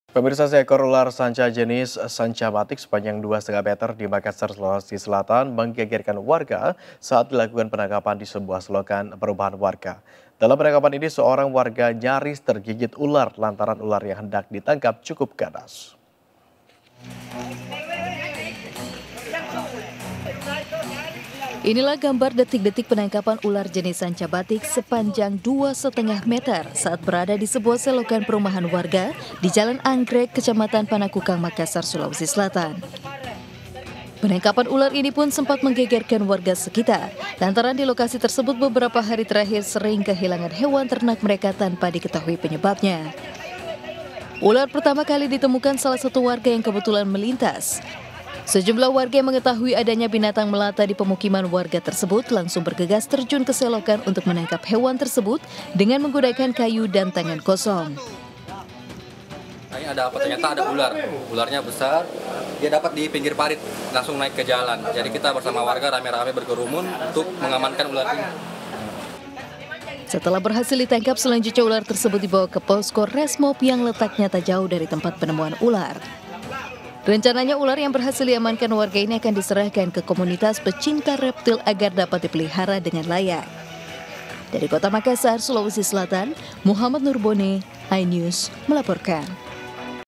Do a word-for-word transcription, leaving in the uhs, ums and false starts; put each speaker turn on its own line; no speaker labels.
Pemirsa, seekor ular sanca jenis sanca batik sepanjang dua koma lima meter di Makassar, Sulawesi Selatan menggegerkan warga saat dilakukan penangkapan di sebuah selokan perumahan warga. Dalam penangkapan ini, seorang warga nyaris tergigit ular lantaran ular yang hendak ditangkap cukup ganas.
Inilah gambar detik-detik penangkapan ular jenis sanca batik sepanjang dua koma lima meter saat berada di sebuah selokan perumahan warga di Jalan Anggrek, Kecamatan Panakukang, Makassar, Sulawesi Selatan. Penangkapan ular ini pun sempat menggegerkan warga sekitar, lantaran di lokasi tersebut beberapa hari terakhir sering kehilangan hewan ternak mereka tanpa diketahui penyebabnya. Ular pertama kali ditemukan salah satu warga yang kebetulan melintas. Sejumlah warga yang mengetahui adanya binatang melata di pemukiman warga tersebut langsung bergegas terjun ke selokan untuk menangkap hewan tersebut dengan menggunakan kayu dan tangan kosong.
Ini ada apa? Ternyata ada ular. Ularnya besar, dia dapat di pinggir parit, langsung naik ke jalan. Jadi kita bersama warga rame-rame berkerumun untuk mengamankan ular ini.
Setelah berhasil ditangkap, selanjutnya ular tersebut dibawa ke posko Resmob yang letaknya tak jauh dari tempat penemuan ular. Rencananya ular yang berhasil diamankan warga ini akan diserahkan ke komunitas pecinta reptil agar dapat dipelihara dengan layak. Dari Kota Makassar, Sulawesi Selatan, Muhammad Nurbone, iNews melaporkan.